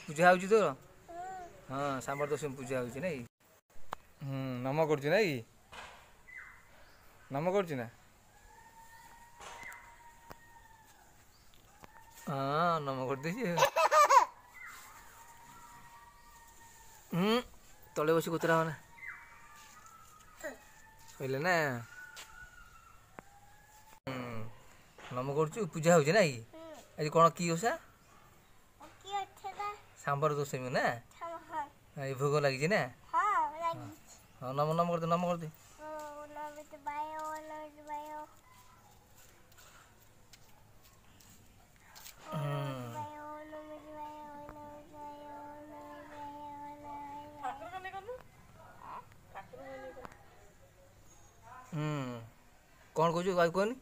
पूजा हो तोर हाँ सांबर दशमी पूजा हो नम कर नम कर हाँ नम कर तले बस कुतरा मैंने कहले ना नम कर पूजा हो आज कौन की ओषा सांबर दशमी ना भोग लगी ना हाँ नम नम कर नम कर कौन कह कहनी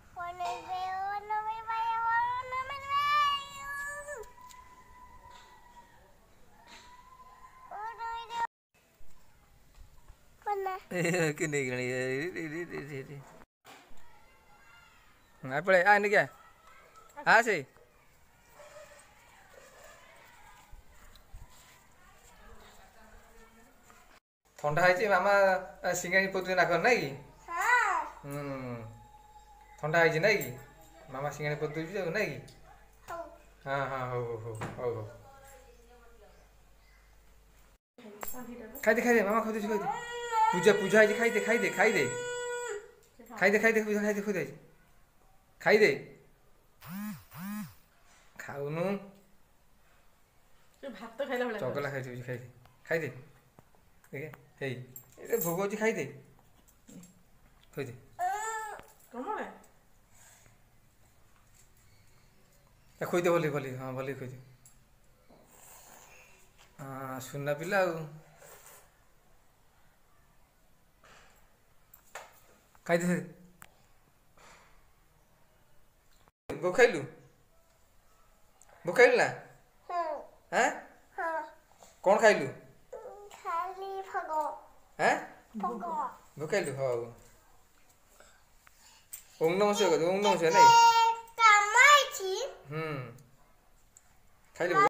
पड़े आ क्या आ से ठंडा है मामा सिंगाणी पतु ना कर ना कि ठंडा है ना कि मामा सिंगाणी पतु ना कि हाँ हाँ हो हो हो हो खाई दे मामा खाई दे पूजा पूजा है खाई दे खाई दे खाई दे खाई दे खाई दे खाई दे खुद खाई दे खाऊनु चकला खाई दे खाई दे हे भोग अच्छी खाई दे खुद खुद भली भली हाँ भली खुद हाँ सुना पिला खाई दे गो खाइलु गो खाइलु ना हाँ कौन खाइलु हाँ गो खाइलु हाँ ओम नमः शिवाय नहीं खाइलु